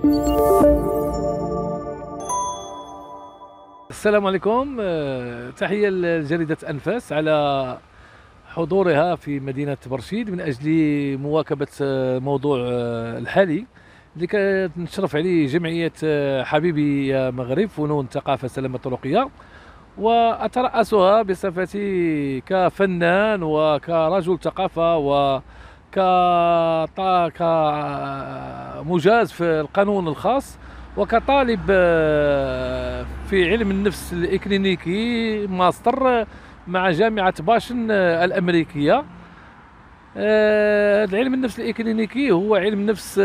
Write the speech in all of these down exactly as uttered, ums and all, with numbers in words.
السلام عليكم. آه، تحية لجريدة أنفاس على حضورها في مدينة برشيد من أجل مواكبة الموضوع الحالي اللي كنشرف عليه جمعية حبيبي يا مغرب فنون ثقافة سلامة طرقية، وأترأسها بصفتي كفنان وكرجل ثقافة وكمجاز في القانون الخاص وكطالب في علم النفس الإكلينيكي ماستر مع جامعة باشن الأمريكية. هذا علم النفس الإكلينيكي هو علم نفس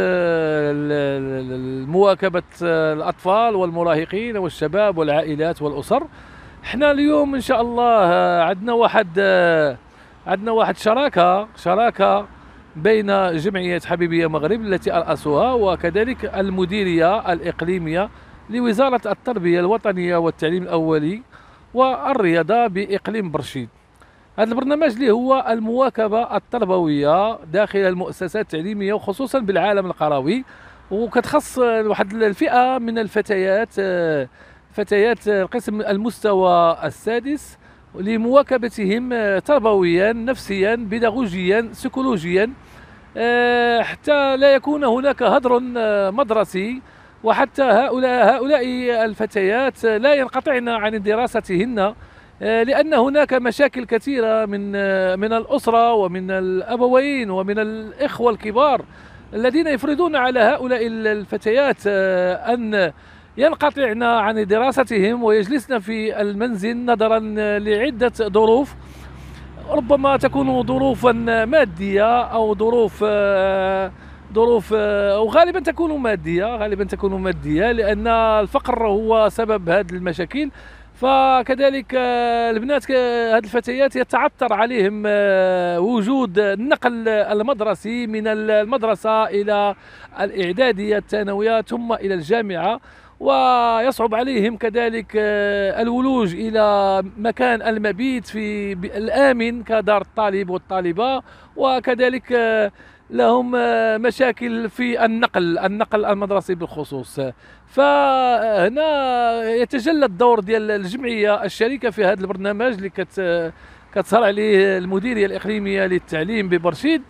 مواكبة الأطفال والمراهقين والشباب والعائلات والأسر. احنا اليوم إن شاء الله عندنا واحد عندنا واحد شراكة شراكة بين جمعية حبيبي يا مغرب التي أرأسها وكذلك المديرية الإقليمية لوزارة التربية الوطنية والتعليم الأولي والرياضة بإقليم برشيد. هذا البرنامج اللي هو المواكبة التربوية داخل المؤسسات التعليمية وخصوصا بالعالم القروي، وكتخص واحد الفئة من الفتيات فتيات القسم المستوى السادس لمواكبتهم تربويا نفسيا بيداغوجيا سيكولوجيا حتى لا يكون هناك هدر مدرسي، وحتى هؤلاء هؤلاء الفتيات لا ينقطعن عن دراستهن، لأن هناك مشاكل كثيرة من من الأسرة ومن الأبوين ومن الإخوة الكبار الذين يفرضون على هؤلاء الفتيات أن ينقطعن عن دراستهم ويجلسن في المنزل نظرا لعدة ظروف، ربما تكون ظروفا مادية أو ظروف ظروف وغالبا تكون مادية غالبا تكون مادية لأن الفقر هو سبب هذه المشاكل. فكذلك البنات هذه الفتيات يتعثر عليهم وجود النقل المدرسي من المدرسة إلى الإعدادية الثانوية ثم إلى الجامعة، ويصعب عليهم كذلك الولوج إلى مكان المبيت في الآمن كدار الطالب والطالبة، وكذلك لهم مشاكل في النقل النقل المدرسي بالخصوص. فهنا يتجلى الدور ديال الجمعية الشريكة في هذا البرنامج اللي كت كتسهر عليه المديرية الإقليمية للتعليم ببرشيد.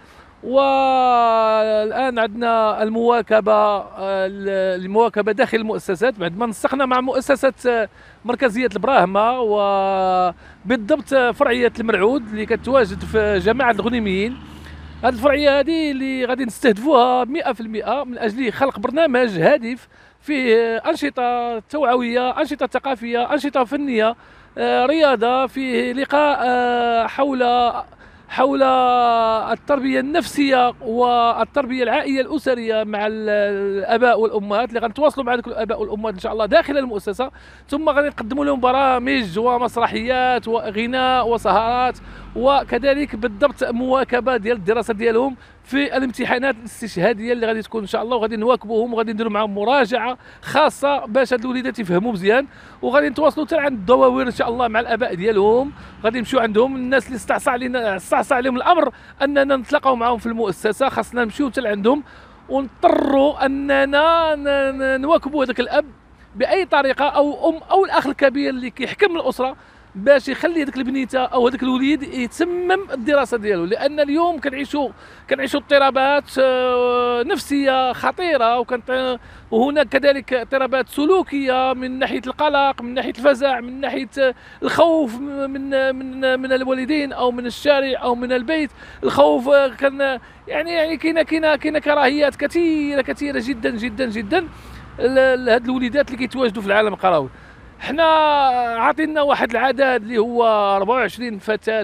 والآن عندنا المواكبة المواكبة داخل المؤسسات بعد ما نسقنا مع مؤسسة مركزية البراهمة وبالضبط فرعية المرعود اللي كتواجد في جماعة الغنيميين. هذه الفرعية هذه اللي غادي نستهدفوها مئة في المئة من أجل خلق برنامج هادف فيه أنشطة توعوية، أنشطة ثقافية، أنشطة فنية، رياضة، فيه لقاء حول حول التربية النفسية والتربية العائلية الأسرية مع الآباء والأمهات اللي غنتواصلوا مع الآباء والأمهات إن شاء الله داخل المؤسسة، ثم غادي نقدموا لهم برامج ومسرحيات وغناء وسهرات، وكذلك بالضبط مواكبة ديال الدراسة ديالهم في الامتحانات الاستشهادية اللي غادي تكون إن شاء الله، وغادي نواكبوهم وغادي نديروا معهم مراجعة خاصة باش هاد الوليدات يفهموا مزيان، وغادي نتواصلوا حتى عند الدواوير إن شاء الله مع الآباء ديالهم، غادي نمشيو عندهم الناس اللي استعصى علينا استعصى عليهم الأمر أننا نتلاقاو معهم في المؤسسة، خاصنا نمشيو حتى عندهم ونضطروا أننا نواكبوا هذاك الأب بأي طريقة أو أم أو الأخ الكبير اللي كيحكم الأسرة باش يخلي هذيك البنيته او هذاك الوليد يتمم الدراسه ديالو، لان اليوم كنعيشوا كنعيشوا اضطرابات نفسيه خطيره، وكانت وهناك كذلك اضطرابات سلوكيه من ناحيه القلق، من ناحيه الفزع، من ناحيه الخوف من من من الوالدين او من الشارع او من البيت، الخوف كان يعني يعني كاينه كاينه كاينه كراهيات كثيره كثيره جدا جدا جدا لهاد الوليدات اللي كيتواجدوا في العالم القروي. حنا عاطينا واحد العدد اللي هو أربعة وعشرين فتاة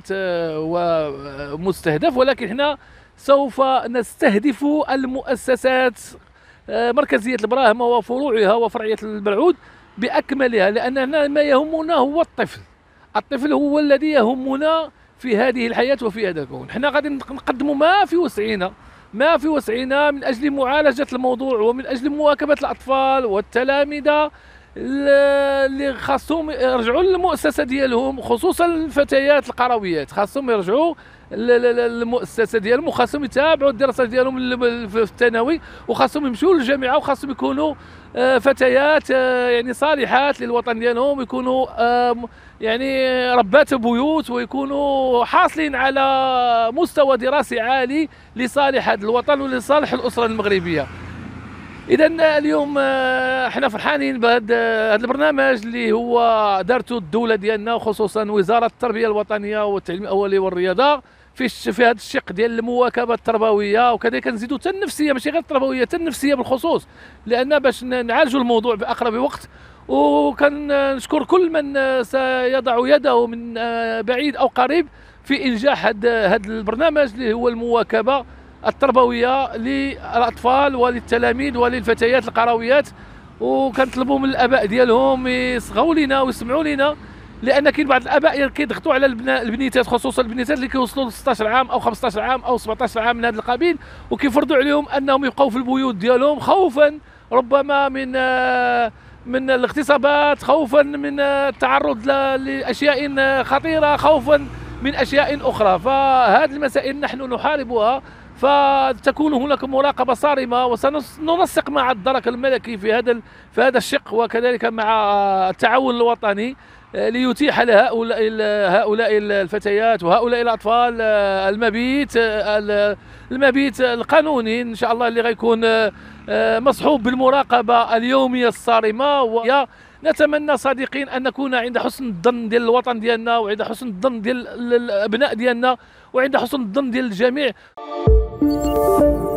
ومستهدف، ولكن حنا سوف نستهدف المؤسسات مركزية البراهمة وفروعها وفرعية المرعود بأكملها، لأننا ما يهمنا هو الطفل. الطفل هو الذي يهمنا في هذه الحياة وفي هذا الكون. حنا غادي نقدموا ما في وسعنا ما في وسعنا من أجل معالجة الموضوع ومن أجل مواكبة الأطفال والتلامذة اللي خاصهم يرجعوا للمؤسسه ديالهم، خصوصا الفتيات القرويات خاصهم يرجعوا المؤسسه ديالهم، وخاصهم يتابعوا الدراسه ديالهم في الثانوي، وخاصهم يمشيوا للجامعه، وخاصهم يكونوا فتيات يعني صالحات للوطن ديالهم، يكونوا يعني ربات بيوت، ويكونوا حاصلين على مستوى دراسي عالي لصالح هذا الوطن ولصالح الاسره المغربيه. اذا اليوم احنا فرحانين بهذا البرنامج اللي هو دارته الدوله ديالنا، وخصوصا وزاره التربيه الوطنيه والتعليم الاولي والرياضه في في هذا الشق ديال المواكبه التربويه، وكذلك نزيدوا حتى النفسيه، ماشي غير التربويه، حتى النفسيه بالخصوص، لان باش نعالجوا الموضوع باقرب وقت. وكنشكر كل من سيضع يده من بعيد او قريب في انجاح هذا هذا البرنامج اللي هو المواكبه التربويه للاطفال وللتلاميذ وللفتيات القرويات. وكنطلبوا من الاباء ديالهم يصغوا لنا ويسمعوا لنا، لان كاين بعض الاباء كيضغطوا على البنيتات، خصوصا البنيتات اللي كيوصلوا ل ستطاش عام او خمسطاش عام او سبعطاش عام من هذا القبيل، وكيفرضوا عليهم انهم يبقوا في البيوت ديالهم، خوفا ربما من من الاغتصابات، خوفا من التعرض لاشياء خطيره، خوفا من اشياء اخرى. فهذه المسائل نحن نحاربها، فتكون هناك مراقبه صارمه، وسننسق مع الدرك الملكي في هذا في هذا الشق، وكذلك مع التعاون الوطني ليتيح لهؤلاء هؤلاء الفتيات وهؤلاء الاطفال المبيت المبيت القانوني ان شاء الله، اللي غيكون مصحوب بالمراقبه اليوميه الصارمه. ونتمنى صادقين ان نكون عند حسن الظن ديال الوطن ديالنا، وعند حسن الظن ديال الابناء ديالنا، وعند حسن الظن ديال الجميع.